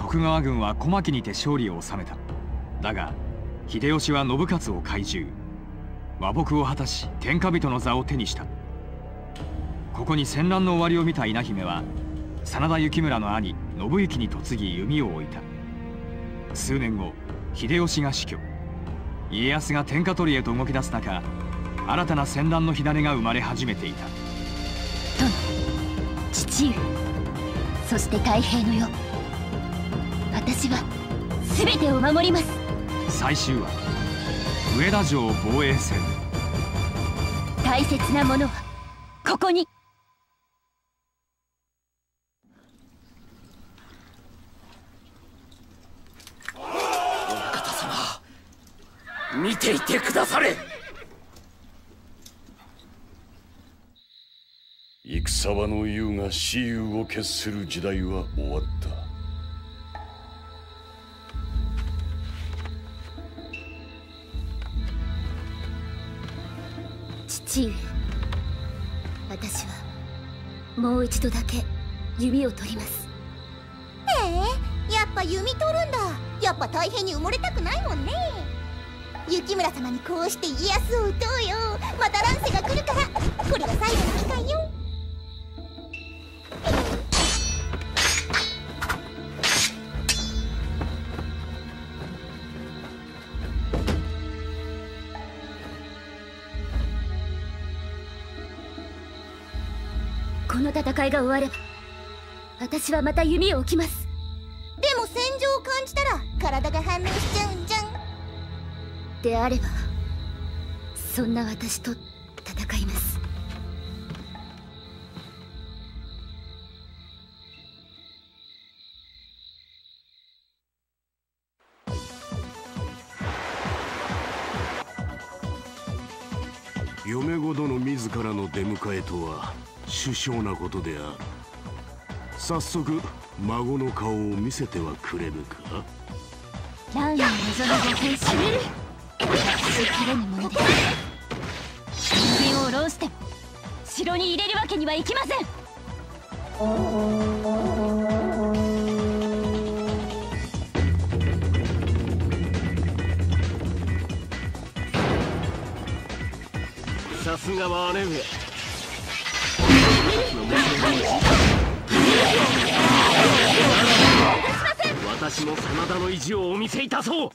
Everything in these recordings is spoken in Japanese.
徳川軍は小牧にて勝利を収めた。だが秀吉は信雄を懐柔、和睦を果たし天下人の座を手にした。ここに戦乱の終わりを見た稲姫は真田幸村の兄信行に嫁ぎ弓を置いた。数年後秀吉が死去、家康が天下取りへと動き出す中、新たな戦乱の火種が生まれ始めていた。 殿、父上、そして太平の世、私は全てを守ります。 最終話、上田城防衛戦。 大切なものはここに。 お方様、見ていてくだされ。 戦場の雄が雌雄を決する時代は終わった。 父上、私はもう一度だけ弓を取ります。 やっぱ弓取るんだ。やっぱ大変に埋もれたくないもんね。幸村様にこうして家康を討とうよ。また乱世が来るから、これが最後の機会よ。 この戦いが終われば私はまた弓を置きます。 でも戦場を感じたら体が反応しちゃうんじゃん。 であればそんな私と戦います。 嫁御殿自らの出迎えとは殊勝なことである。早速孫の顔を見せてはくれぬか。 乱を望むご変身、しきれぬものです。人間を浪しても城に入れるわけにはいきません。 さすがは姉上。私も真田の意地をお見せいたそう。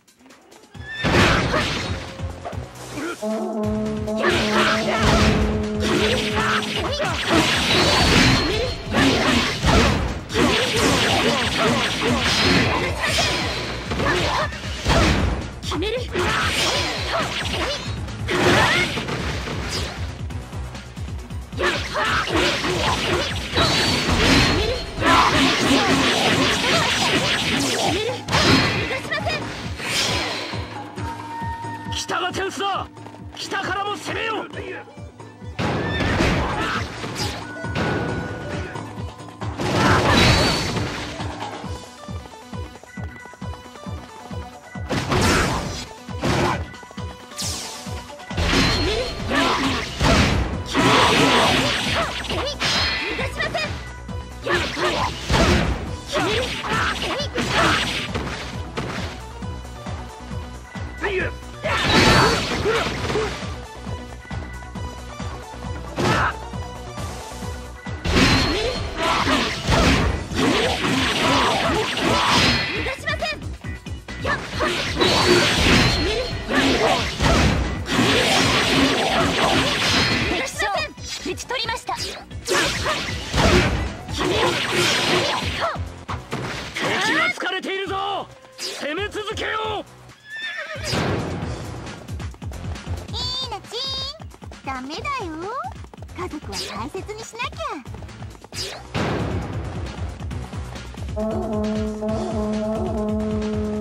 決める。北が天子だ。北からも攻めよう。 ダメだよ。家族は大切にしなきゃ。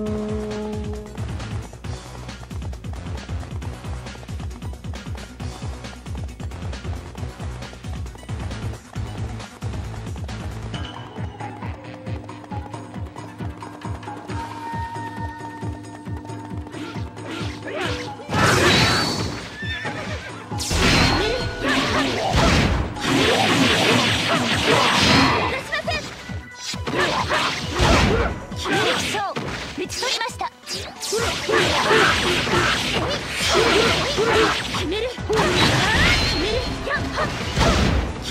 決め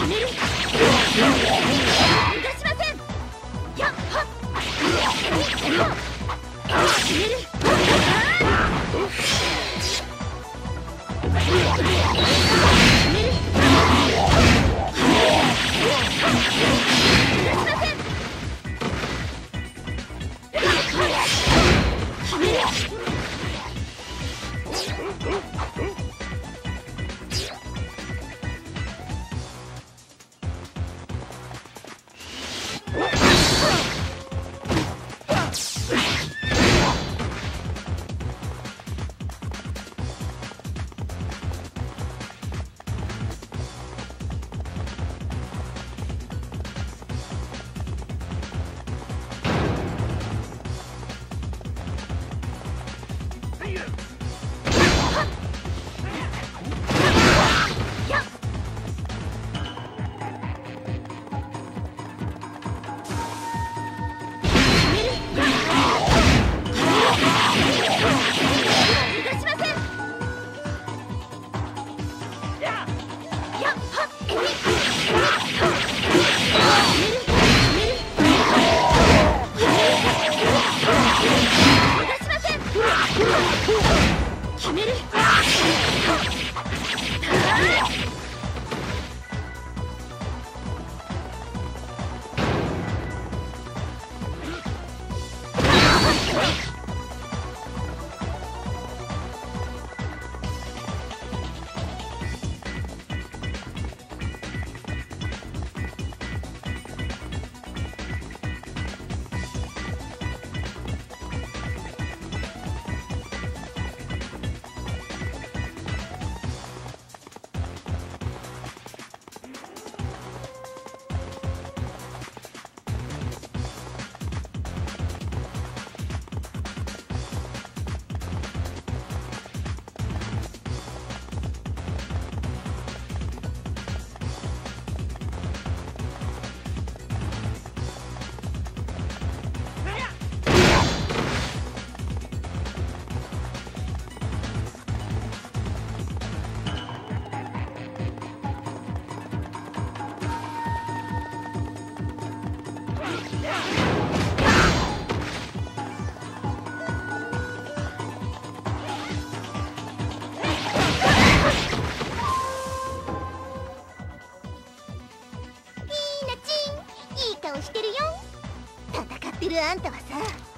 あんたはさ、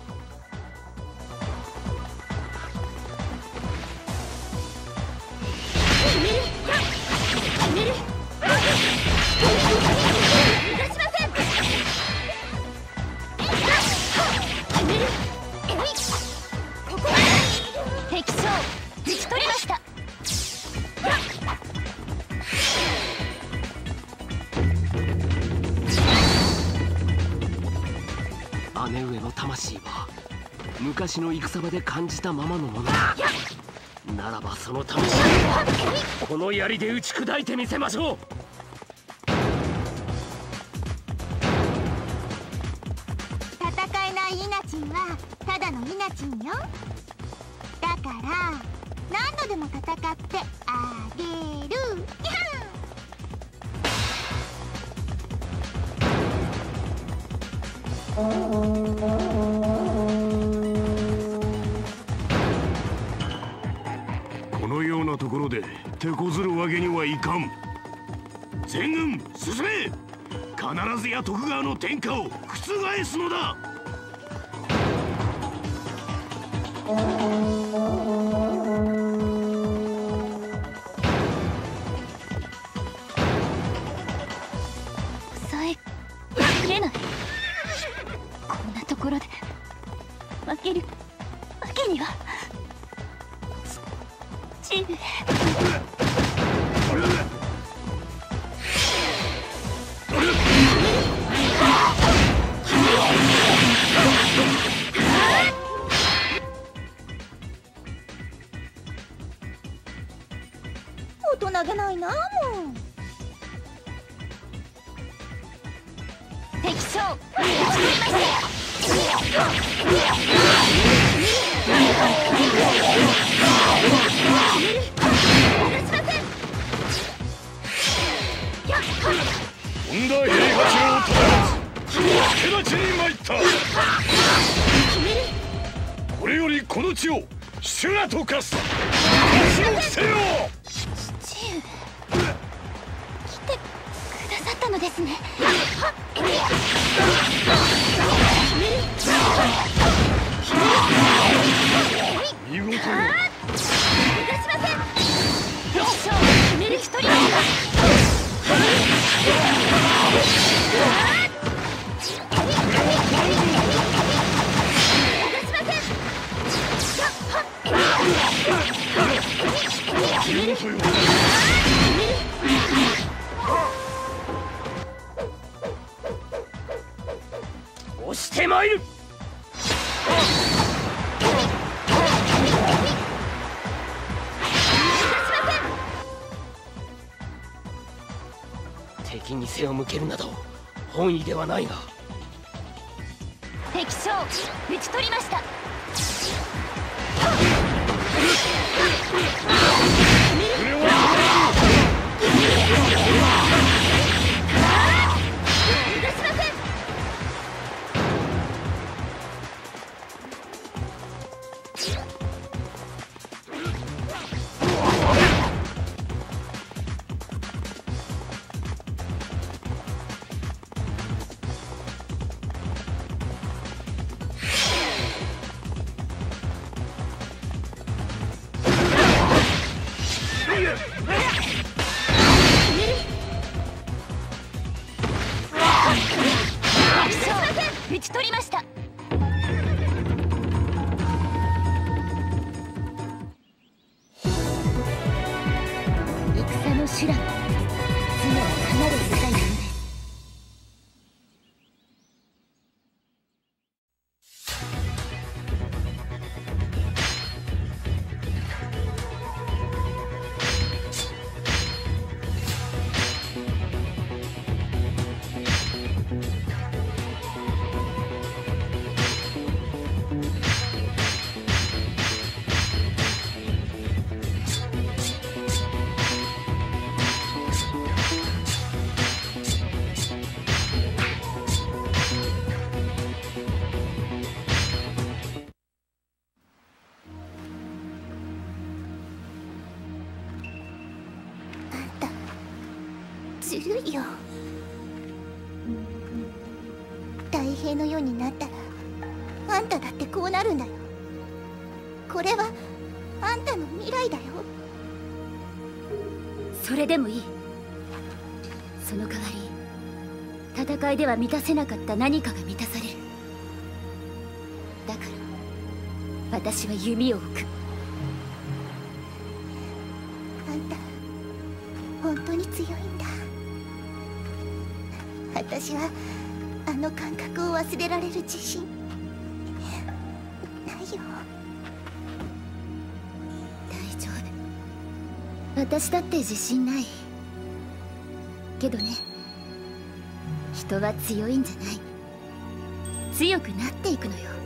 敵将討ち取りました。 姉上の魂は昔の戦場で感じたままのものだ。ならばその魂をこの槍で打ち砕いてみせましょう。 戦えないイナチンはただのイナチンよ。だから何度でも戦ってあげる。 このようなところで手こずるわけにはいかん。全軍進め。必ずや徳川の天下を覆すのだ。 抑えきれない。こんなところで負けるわけには。父上、 大人げないなもう。 敵将討ち取りました。 本田平八郎と助立ちに参った。これよりこの地を修羅と化す。足を着せよ。 父上、来てくださったのですね。 見事よ。 逃がしません。敵将を抜き取りました。 見事よ。 押してまいる。敵に背を向けるなど本意ではないが。 敵将討ち取りました。逃がしません。討ち取りました。戦の修羅も常は離れていたいものです。ずるいよ。太平の世になったらあんただってこうなるんだよ。これはあんたの未来だよ。それでもいい。その代わり戦いでは満たせなかった何かが満たされる。だから私は弓を置く。あんた本当に強いんだ。私はあの感覚を忘れられる自信ないよ。大丈夫。私だって自信ないけどね。人は強いんじゃない、強くなっていくのよ。